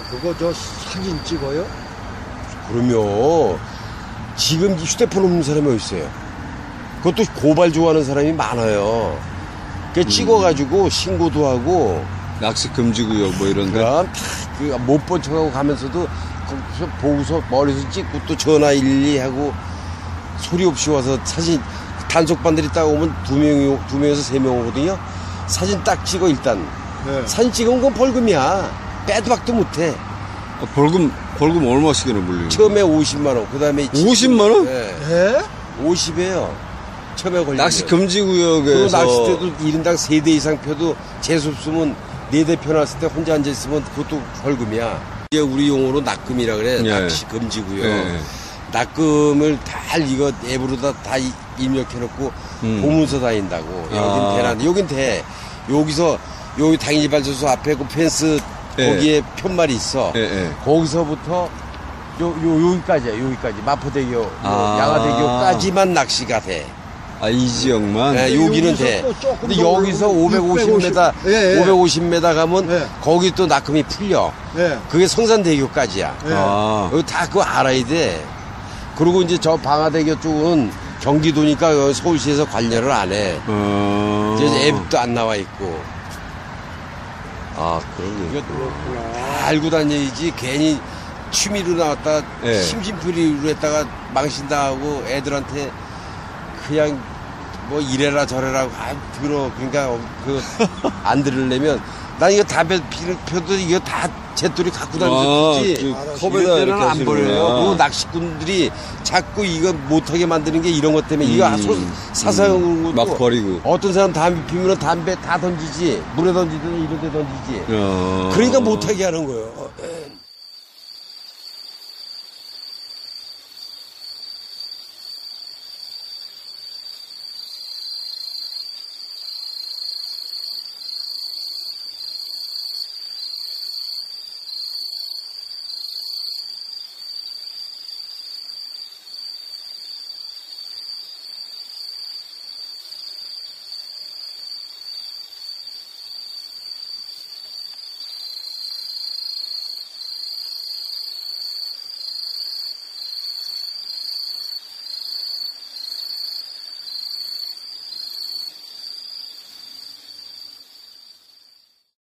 그거 저 사진 찍어요? 그러면 지금 휴대폰 없는 사람이 어디 있어요? 그것도 고발 좋아하는 사람이 많아요. 그 찍어가지고 신고도 하고 낚시 금지구역 뭐 이런 데. 그럼 다못 본 척하고 가면서도 거기서 보고서 머리에서 찍고 또 전화 112 하고 소리 없이 와서 사진 단속반들이 딱 오면 두 명에서 세 명 오거든요. 사진 딱 찍어 일단. 네. 사진 찍은 건 벌금이야. 빼도 박도 못해. 아, 벌금 얼마씩이나 물려요? 처음에 50만 원, 그 다음에 50만 원? 네. 예? 50이에요. 처음에 걸리면. 낚시 그 금지구역에서 낚싯대도 1인당 3대 이상 펴도 재수 없으면 4대 펴놨을 때 혼자 앉아있으면 그것도 벌금이야. 이게 우리 용어로 낙금이라 그래. 예. 낚시 금지고요. 예. 낙금을 다 이거 앱으로다 다 입력해놓고 보문서 다닌다고. 여긴 대란. 여긴 대. 여기 당일발전소 앞에 그 펜스 예. 거기에 편말이 있어. 예, 예. 거기서부터 여기까지야. 여기까지 마포대교, 양화대교까지만 낚시가 돼. 아, 이 지역만? 네, 여기는 돼. 근데 여기서 550m, 예, 예. 550m 가면 예. 거기 또 낙금이 풀려. 예. 그게 성산대교까지야. 예. 아, 여기 다 그거 알아야 돼. 그리고 이제 저 방화대교 쪽은 경기도니까 서울시에서 관여를 안 해. 이제 앱도 안 나와 있고. 아, 그런 게. 다 알고 다니지 괜히 취미로 나왔다가 예. 심심풀이로 했다가 망신당하고 애들한테 그냥 뭐 이래라 저래라 들어. 그러니까 안 들으려면 난 이거 담배 펴도 이거 다 제돌이 갖고 다니지. 컵에다 이렇게 안 하시는구나. 버려요. 그 낚시꾼들이 자꾸 이거 못하게 만드는 게 이런 것 때문에 이거 사사용으로 막 버리고. 어떤 사람 담배 피면 담배 다 던지지. 물에 던지든 이런 데 던지지. 어. 그러니까 못하게 하는 거예요.